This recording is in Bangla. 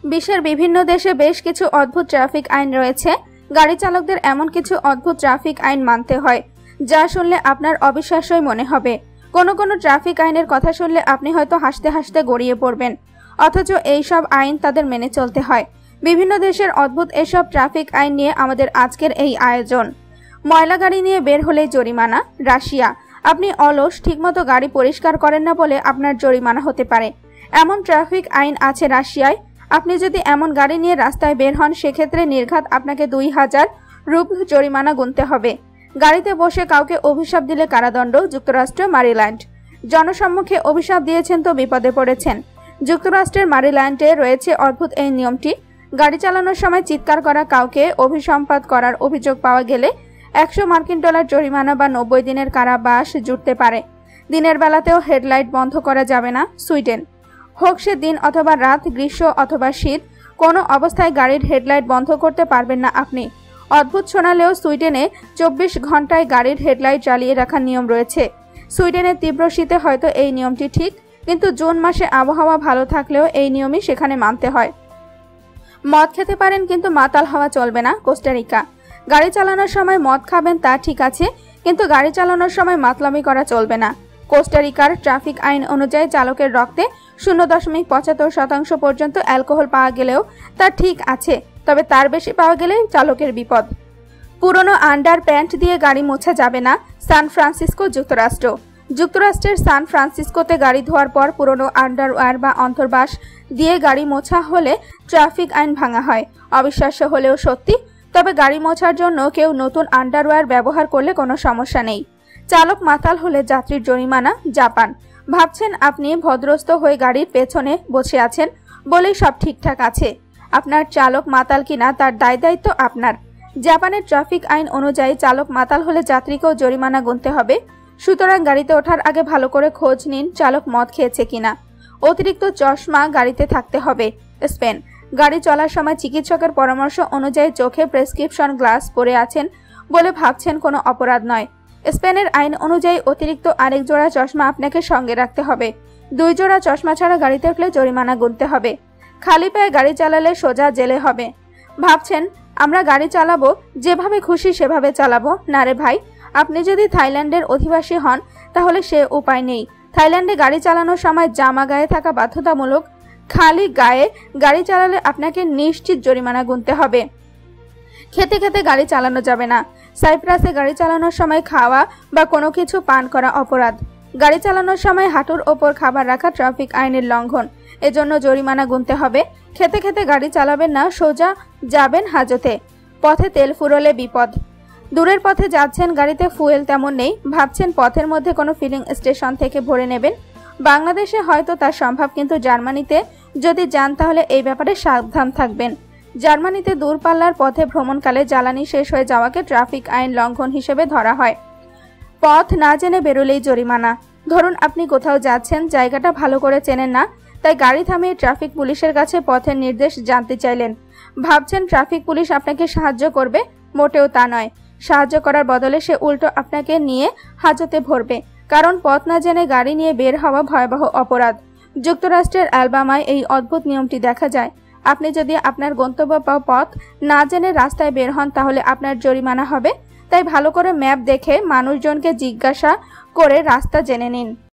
বিশ্বের বিভিন্ন দেশে বেশ কিছু অদ্ভুত ট্রাফিক আইন রয়েছে। গাড়ি চালকদের এমন কিছু অদ্ভুত ট্রাফিক আইন মানতে হয় যা শুনলে আপনার অবিশ্বাস্যই মনে হবে। কোনো কোনো ট্রাফিক আইনের কথা শুনলে আপনি হয়তো হাসতে হাসতে গড়িয়ে পড়বেন, অথচ এই সব আইন তাদের মেনে চলতে হয়। বিভিন্ন দেশের অদ্ভুত এসব ট্রাফিক আইন নিয়ে আমাদের আজকের এই আয়োজন। ময়লা গাড়ি নিয়ে বের হলেই জরিমানা। রাশিয়া, আপনি অলস, ঠিকমতো গাড়ি পরিষ্কার করেন না বলে আপনার জরিমানা হতে পারে, এমন ট্রাফিক আইন আছে রাশিয়ায়। আপনি যদি এমন গাড়ি নিয়ে রাস্তায় বের হন, সেক্ষেত্রে নির্ঘাত আপনাকে 2000 রুপি জরিমানা গুনতে হবে। গাড়িতে বসে কাউকে অভিশাপ দিলে কারাদণ্ড। যুক্তরাষ্ট্র মারিল্যান্ড, জনসম্মুখে অভিশাপ দিয়েছেন তো বিপদে পড়েছেন। যুক্তরাষ্ট্রের মারিল্যান্ডে রয়েছে অদ্ভুত এই নিয়মটি। গাড়ি চালানোর সময় চিৎকার করা কাউকে অভিসম্পাত করার অভিযোগ পাওয়া গেলে $100 জরিমানা বা 90 দিনের কারাবাস জুটতে পারে। দিনের বেলাতেও হেডলাইট বন্ধ করা যাবে না। সুইডেন, হোক সে দিন অথবা রাত, গ্রীষ্ম অথবা শীত, কোনো অবস্থায় গাড়ির হেডলাইট বন্ধ করতে পারবেন না আপনি। অদ্ভুত শোনালেও সুইডেনে 24 ঘন্টায় গাড়ির হেডলাইট জ্বালিয়ে রাখার নিয়ম রয়েছে। সুইডেনের তীব্র শীতে হয়তো এই নিয়মটি ঠিক, কিন্তু জুন মাসে আবহাওয়া ভালো থাকলেও এই নিয়মই সেখানে মানতে হয়। মদ খেতে পারেন কিন্তু মাতাল হওয়া চলবে না। কোস্টারিকা, গাড়ি চালানোর সময় মদ খাবেন তা ঠিক আছে, কিন্তু গাড়ি চালানোর সময় মাতলামি করা চলবে না। কোস্টারিকার ট্রাফিক আইন অনুযায়ী চালকের রক্তে 0.75% পর্যন্ত অ্যালকোহল পাওয়া গেলেও তা ঠিক আছে, তবে তার বেশি পাওয়া গেলে চালকের বিপদ। পুরনো আন্ডার প্যান্ট দিয়ে গাড়ি মোছা যাবে না। সান ফ্রান্সিসকো, যুক্তরাষ্ট্র, যুক্তরাষ্ট্রের সান ফ্রান্সিসকোতে গাড়ি ধোয়ার পর পুরনো আন্ডারওয়্যার বা অন্তর্বাস দিয়ে গাড়ি মোছা হলে ট্রাফিক আইন ভাঙা হয়। অবিশ্বাস্য হলেও সত্যি, তবে গাড়ি মোছার জন্য কেউ নতুন আন্ডারওয়্যার ব্যবহার করলে কোনো সমস্যা নেই। চালক মাতাল হলে যাত্রীর জরিমানা। জাপান, ভাবছেন আপনি ভদ্রস্থ হয়ে গাড়ির পেছনে বসে আছেন বলেই সব ঠিকঠাক আছে, আপনার চালক মাতাল কিনা তার দায়িত্ব আপনার। জাপানের ট্রাফিক আইন অনুযায়ী চালক মাতাল হলে যাত্রীকেও জরিমানা গুনতে হবে। সুতরাং গাড়িতে ওঠার আগে ভালো করে খোঁজ নিন চালক মদ খেয়েছে কিনা। অতিরিক্ত চশমা গাড়িতে থাকতে হবে। স্পেন, গাড়ি চলার সময় চিকিৎসকের পরামর্শ অনুযায়ী চোখে প্রেসক্রিপশন গ্লাস পরে আছেন বলে ভাবছেন কোনো অপরাধ নয়। স্পেনের আইন অনুযায়ী অতিরিক্ত আরেক জোড়া চশমা আপনাকে সঙ্গে রাখতে হবে। 2 জোড়া চশমা ছাড়া গাড়িতে উঠলে জরিমানা গুনতে হবে। খালি পায়ে গাড়ি চালালে সোজা জেলে হবে। ভাবছেন আমরা গাড়ি চালাবো, যেভাবে খুশি সেভাবে চালাবো? না রে ভাই, আপনি যদি থাইল্যান্ডের অধিবাসী হন তাহলে সে উপায় নেই। থাইল্যান্ডে গাড়ি চালানোর সময় জামা গায়ে থাকা বাধ্যতামূলক। খালি গায়ে গাড়ি চালালে আপনাকে নিশ্চিত জরিমানা গুনতে হবে। খেতে খেতে গাড়ি চালানো যাবে না। সাইপ্রাসে গাড়ি চালানোর সময় খাওয়া বা কোনো কিছু পান করা অপরাধ। গাড়ি চালানোর সময় হাঁটুর ওপর খাবার রাখা ট্রাফিক আইনের লঙ্ঘন, এজন্য জরিমানা গুনতে হবে। খেতে খেতে গাড়ি চালাবেন না, সোজা যাবেন হাজতে। পথে তেল ফুরোলে বিপদ। দূরের পথে যাচ্ছেন, গাড়িতে ফুয়েল তেমন নেই, ভাবছেন পথের মধ্যে কোনো ফিলিং স্টেশন থেকে ভরে নেবেন। বাংলাদেশে হয়তো তা সম্ভব, কিন্তু জার্মানিতে যদি যান তাহলে এই ব্যাপারে সাবধান থাকবেন। জার্মানিতে দূরপাল্লার পথে ভ্রমণকালে জ্বালানি শেষ হয়ে যাওয়াকে ট্রাফিক আইন লঙ্ঘন হিসেবে ধরা হয়। পথ না জেনে বেরোলেই জরিমানা। ধরুন আপনি কোথাও যাচ্ছেন, জায়গাটা ভালো করে চেনেন না, তাই গাড়ি থামিয়ে ট্রাফিক পুলিশের কাছে পথের নির্দেশ জানতে চাইলেন। ভাবছেন ট্রাফিক পুলিশ আপনাকে সাহায্য করবে, মোটেও তা নয়। সাহায্য করার বদলে সে উল্টো আপনাকে নিয়ে হাজতে ভরবে, কারণ পথ না জেনে গাড়ি নিয়ে বের হওয়া ভয়াবহ অপরাধ। যুক্তরাষ্ট্রের অ্যালবামায় এই অদ্ভুত নিয়মটি দেখা যায়। আপনি যদি আপনার গন্তব্য বা পথ না জেনে রাস্তায় বের হন তাহলে আপনার জরিমানা হবে। তাই ভালো করে ম্যাপ দেখে মানুষজনকে জিজ্ঞাসা করে রাস্তা জেনে নিন।